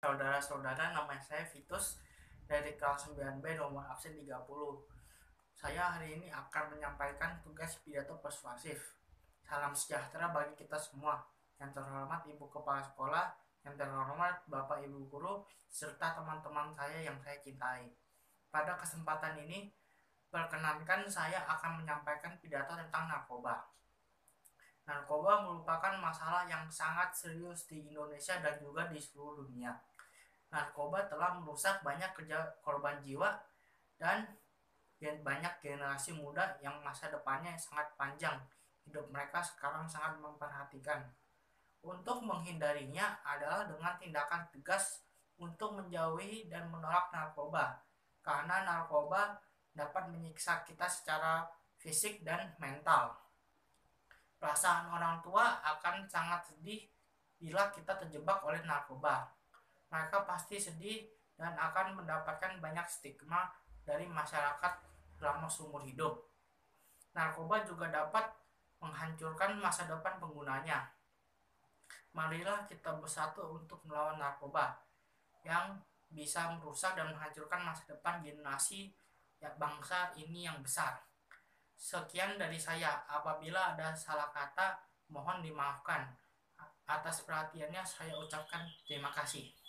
Saudara-saudara, nama saya Vitus dari kelas 9B nomor absen 30. Saya hari ini akan menyampaikan tugas pidato persuasif. Salam sejahtera bagi kita semua. Yang terhormat Ibu Kepala Sekolah, yang terhormat Bapak Ibu Guru, serta teman-teman saya yang saya cintai. Pada kesempatan ini, perkenankan saya akan menyampaikan pidato tentang narkoba. Narkoba merupakan masalah yang sangat serius di Indonesia dan juga di seluruh dunia. Narkoba telah merusak banyak korban jiwa dan banyak generasi muda yang masa depannya sangat panjang. Hidup mereka sekarang sangat memperhatikan. Untuk menghindarinya adalah dengan tindakan tegas untuk menjauhi dan menolak narkoba. Karena narkoba dapat menyiksa kita secara fisik dan mental. Perasaan orang tua akan sangat sedih bila kita terjebak oleh narkoba. Mereka pasti sedih dan akan mendapatkan banyak stigma dari masyarakat selama seumur hidup. Narkoba juga dapat menghancurkan masa depan penggunanya. Marilah kita bersatu untuk melawan narkoba yang bisa merusak dan menghancurkan masa depan generasi bangsa ini yang besar. Sekian dari saya. Apabila ada salah kata, mohon dimaafkan. Atas perhatiannya saya ucapkan terima kasih.